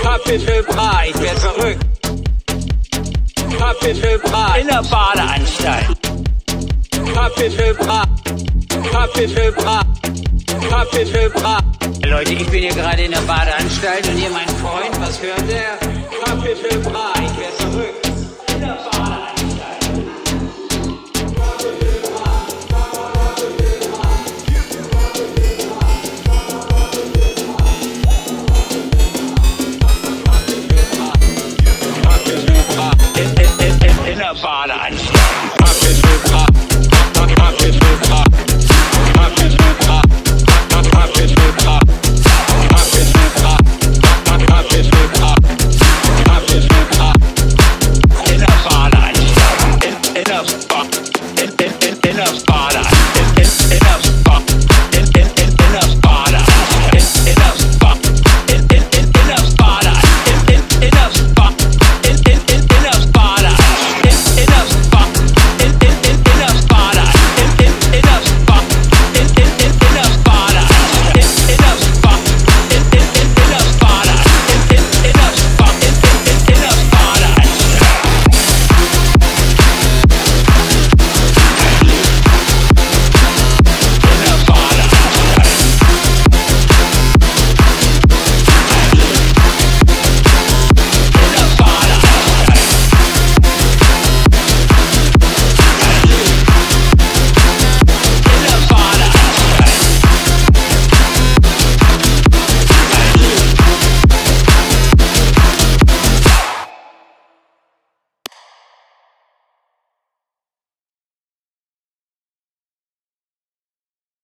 Kapitel Bra, ich werd verrückt. Kapitel Bra in der Badeanstalt. Kapitel Bra, Kapitel Bra, Kapitel Bra. Leute, ich bin hier gerade in der Badeanstalt und hier mein Freund, was hört der? Kapitel Bra, ich werd verrückt.